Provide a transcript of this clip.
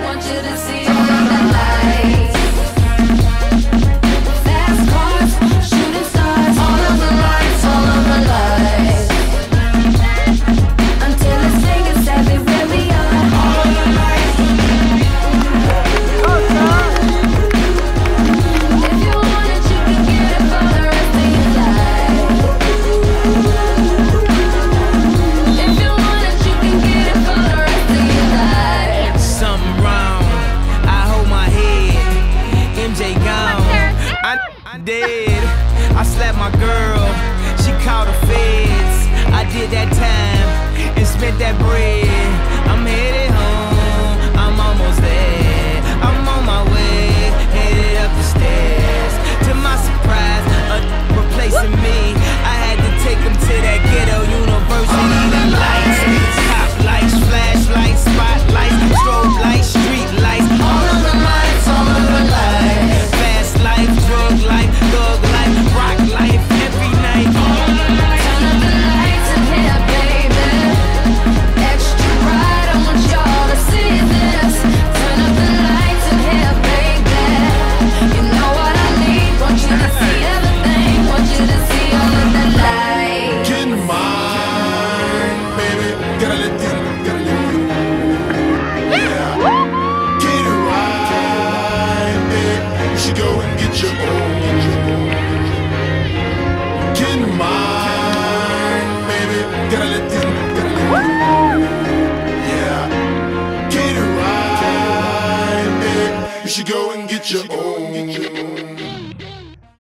want you to see all of the lights. Fast cars, shooting stars, all of the lights, all of the lights. Until it's safe and sadly where we are. All of the lights. If you want it, you can get it for the rest of your life. If you want it, you can get it for the rest of your life. Something wrong, I hold my head. MJ gone, I dead. I slapped my girl, she called the feds. I did that time and spent that bread. I'm headed home, I'm almost there. I'm on my way, headed up the stairs. To my surprise, replacing me. I had to take him to that ghetto university. The lights, top lights, flashlights, spotlights, strobe lights, street lights. All of the lights, all of the lights. Fast life, drug life, thug life, rock life, every night. Turn up the lights in here, baby. Extra bright, I want y'all to see this. Turn up the lights in here, baby. You know what I need, want you to see everything. Want you to see all of the lights. Get in mine, baby. Gotta let this, gotta let this. Yeah. Get it right, baby. You should go and get your own. Get in mine, baby. Gotta let this, gotta let this. Yeah. Get it right, baby. You should go and get your own.